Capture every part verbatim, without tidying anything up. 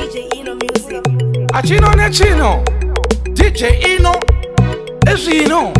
Achino ne chino D J Ino ezvino.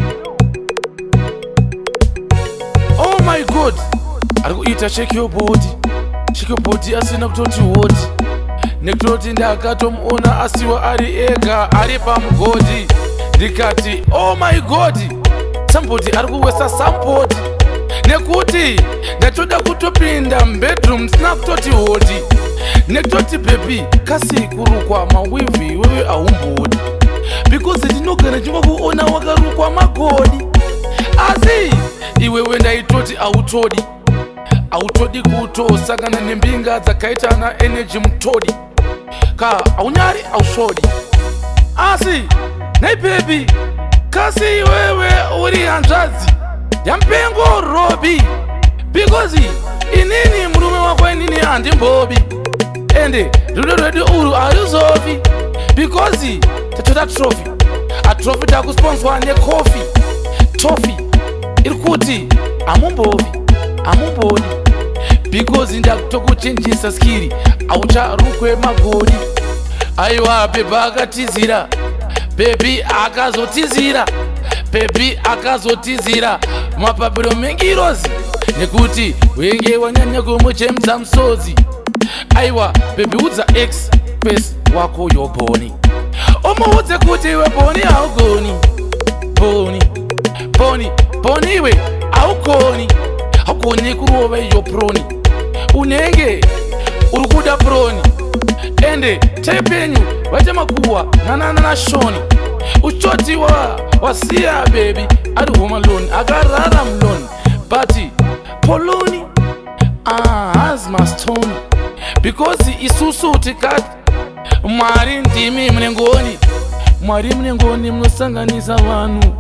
Oh my god, ari kuita check your body, check your body asina kutoti what, nekutoti ndakatomuona asiwa ari ega ari pamugodi. Ndikati oh my god, somebody ari kuwesa somebody, nekuti ndatoda kutopinda bedroom sina kutoti hodi, nekutoti baby kasi kurukwa mawivi wewe aumbodi, because ndinogara chingwa kuona wakarukwa magodi. Asi iwewe ndaitoti autodi, autodi kutosangana nembinga dzakaita na energy mutodi ka aunyari ausodi. Asi nei baby kasi iwewe urihanzvadzi yaMupengo Robby, because inini murume wako inini handimbobi, ende rudo rwedu uru haruzovi, because tatoda trophy, a trophy takusponswa necoffee toffee irikuti amumbovi amumboni, because ndakutokuchenjisa skiri aucharukwe magodi. Aiwa baby akatizira, baby akazotizira, baby akazotizira mapapiro mengirozi, nekuti wenge wanyanya kumuchemza msodzi. Aiwa baby udza ex face wako yoboni, omuudze kuti iwe boni haugoni, boni boni boni iwe haukoni, haukoni kurova iyo proni, unenge urikuda proni, ende tepenyu vaite makuwa nanana na shoni, uchoti wa wasiya baby ari home alone akarara mloni, but poloni ah has my stone, because isusu tikati mwari ndimi mnengoni, mwari mnengoni munosanganisa vanhu.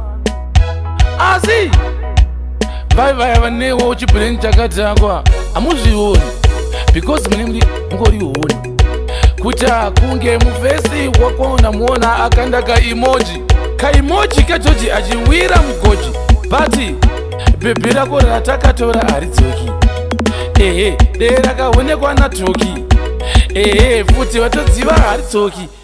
Asi vai vai vanewo uchibhureni chakatakwa amuzvioni, because mune mungorihoni kuti kunge muvhesi wakona muona akanda ka emoji ka emoji kajoji achiwira mugoji, but bhebhi rako ratakatora haridzoki, ehe dera kaonekwa natoki, ehe futi vatodziva haridzoki.